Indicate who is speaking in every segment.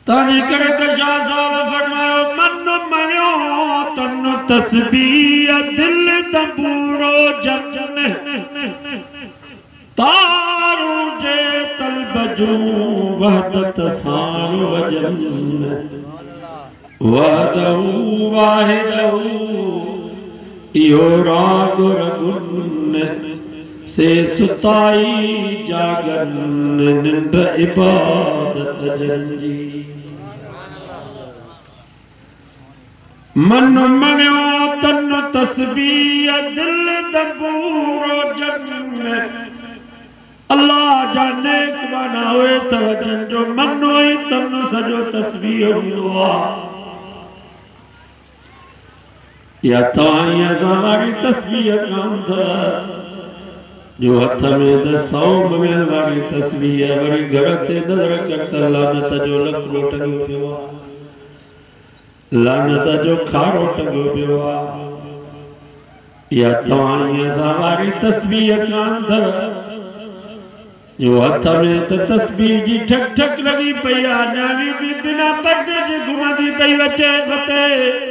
Speaker 1: तानी करे तो शाह साहब फरमायो मन मरियो तन तस्बीह दिल दबूरो जन तारू जे तलबजू वहदत सार वजन वहदहू वाहिदहू इहो राग रगुन से सुताई जागन निंड इबादत जंजी मन मनियो तन तस्बीह दिल दबूरो जन अल्लाह जाने बनावे तवजन जो मनो ही तन सजो तस्बीह हुआ या ताई हमारी तस्बीह कान था जो हथ में 100 मवेल वाली तस्बीह वरी घर ते नजर करता लानत जो लकड़ो टंगो पियो लानत जो खारो टंगो पियो या ताई हमारी तस्बीह कान था जो हथ में तो तस्बीह जी ठक ठक लगी पई आ न्याणी भी बिना पर्दे जे घुमंदी पई वचे बते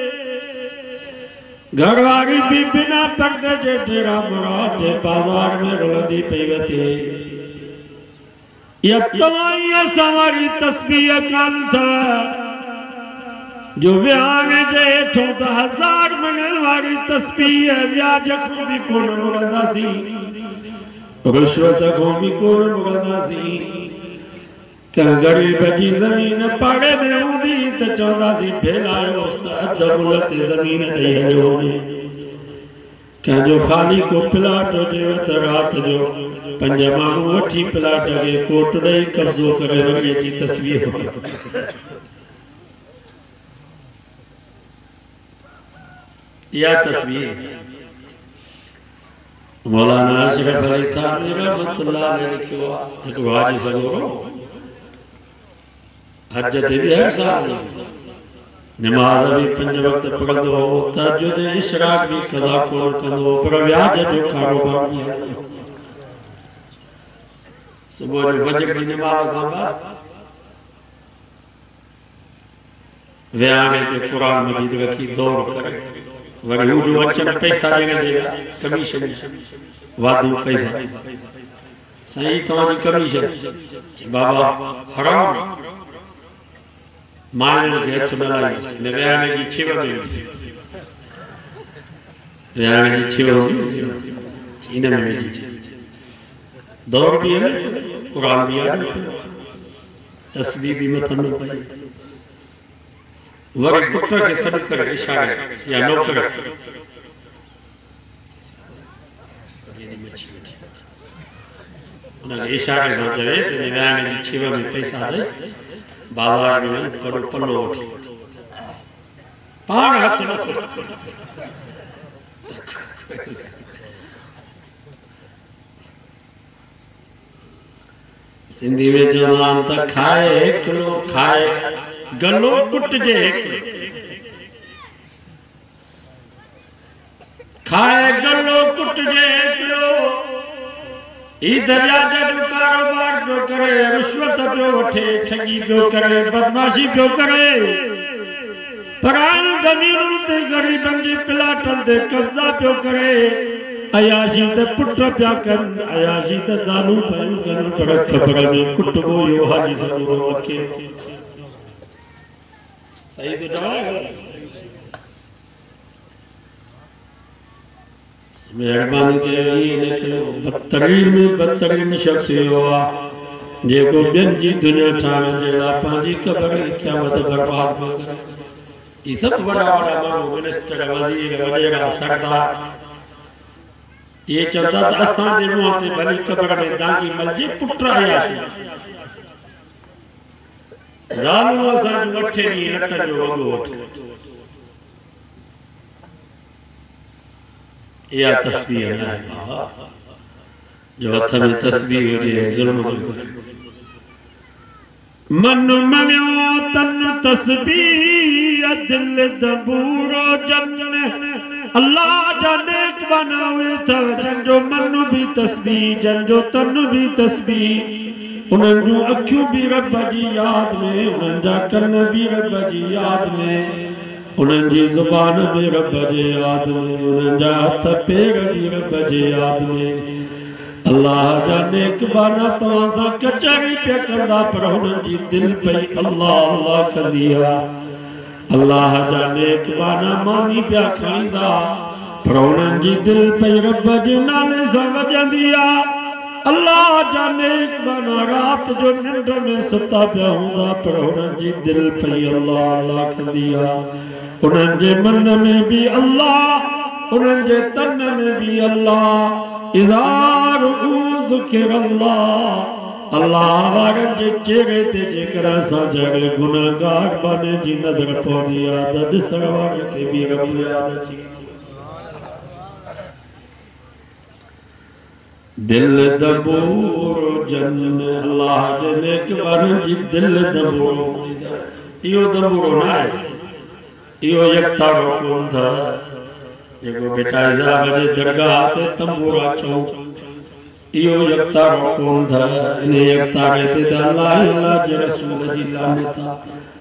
Speaker 1: घरवारी भी बिना पर्दे जे तेरा मुराद जे बाजार में रुलंदी पई वते या तवाई हमारी तस्बीह कान था जो विहाणे जे हेठों त 1000 महीने वारी तस्बीह व्याज को भी कोन मुरंदासी रुश्वत को भी कोन मुरंदासी कह गरीब जी जमीन पाड़े में हूंदी त चवंदासी भेलायो त अध मुल ते जमीन ॾेई हलियो वञे कह जो ख़ाली को प्लाट हुजे त रात जो 5 माण्हू वठी प्लाट खे कोट ॾेई कब्ज़ो करे वरी जी तस्वीर या तस्वीर मौलाना अशरफ अली थानवी रहमतुल्लाह अलैह लिखियो एक हाजी सगोरो हज ते भी हर साल नमाज भी 5 वक्त पढ़ंदो हो तहज्जुद इशराक भी कज़ा कोन कंदो पर व्याज जो कारोबार भी सुबह जो फजर की नमाज खां बाद विहाणे ते कुरान मजीद रखी दौर करे वरी हू जो अचन पैसा ॾियण कमीशन वाधू पैसा सही तव्हांजी कमीशन बाबा हराम माइननि खे हथ न लाईंदुसि हिन विहाणे जी छिव में विहाणे जी छिव इन में विझी दौर भी है कुरान भी है तस्बीह भी मथन पई वरी पुट के सॾ करे इशारे या नौकर उनके इशारे से चवे त विहाणे जी छिव में पैसा दे बाजार में कड़ो पल्लो वठी पाण हथ न सिंधी में चवंदा त खाए हिकिड़ो खाए गलो कुटजे खाए गलो कुटजे हिकिड़ो ई व्याज जो कारोबार पियो करे रिश्वत पियो वठे ठगी पियो करे बदमाशी पियो करे परायण ज़मीनुनि ते ग़रीबनि जे प्लाटनि ते कब्ज़ा पियो करे अयाशी त पुट पिया कनि अयाशी त ज़ालूं पियूं कनि पर ख़बर में कुटबो इहो हाजी सॻो अकेलो सही तो जवाब मेहरबानी के बदतरीन में बदतरीन शख्स हुआ जेको ॿियनि जी दुनिया ठाहिण जे लाइ पंहिंजी क़बर क़यामत बर्बाद पियो करे ई सभु वॾा वॾा माण्हू मिनिस्टर वज़ीर वॾेरा सरदार ये चवंदा त असांजे मुंहं ते भली क़बर में दागी मलजे पुट अयाशी ज़ालूं असांजो 8 ॾींहं लटनि जो वॻो वठे या तस्बीह न है बाबा जो हथ में तस्बीह हुजे ज़ुल्म जो करे मन मनियो तन तस्बीह दिल दबूरो जन अल्लाह जाने बनावे था जन जो मन भी तस्बीह जन जो तन भी तस्बीह उन्हनि जूं अखियूं बि रब जी याद में, उन्हनि जा कन बि रब जी याद में, उन्हनि जी ज़ुबान बि रब जे याद में, उन्हनि जा हथ पेर बि रब जे याद में। अल्लाह जा नेक बाना तव्हां सां कचहरी पिया कंदा पर उन्हनि जी दिलि पई अल्लाह अल्लाह कंदी आहे। अल्लाह जा नेक बाना मानी पिया खाईंदा पर उन्हनि जी दिलि पई रब जे नाले सां वॼंदी आहे। अल्लाह जा नेक बाना रात जो निंड में सुता पिया हूंदा पर उन्हनि जी दिलि पई अल्लाह अल्लाह कंदी आहे। उन्हनि जे मन में भी अल्लाह, उन्हनि जे तन में भी अल्लाह। इज़ार ज़िक्र अल्लाह, अल्लाह वारनि जे चेहरे ते जेकर असां जहिड़े गुनहगार बाने जी नज़र पवंदी आहे त ॾिसण वारनि खे बि रब यादि अची। दिल दबूर जन अल्लाह जे नेक बारनि जी दिल दबूर इहो दबूरो न आहे, इहो यकतारो कोन था जेको बेटा साहब जे दरगाह ते तंबूरा चऊं, इहो यकतारो कोन था। इन यकतारे ते त अल्लाह अल्लाह जे रसूल जी लानत आहे।